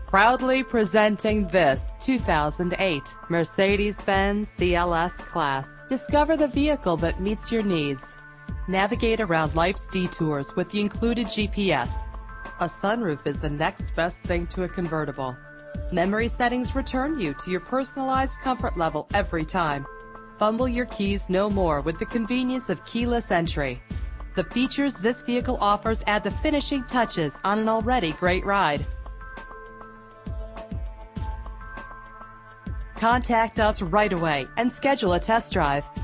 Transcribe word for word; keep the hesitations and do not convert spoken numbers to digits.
Proudly presenting this two thousand eight Mercedes-Benz C L S-Class. Discover the vehicle that meets your needs. Navigate around life's detours with the included G P S. A sunroof is the next best thing to a convertible. Memory settings return you to your personalized comfort level every time. Fumble your keys no more with the convenience of keyless entry. The features this vehicle offers add the finishing touches on an already great ride. Contact us right away and schedule a test drive.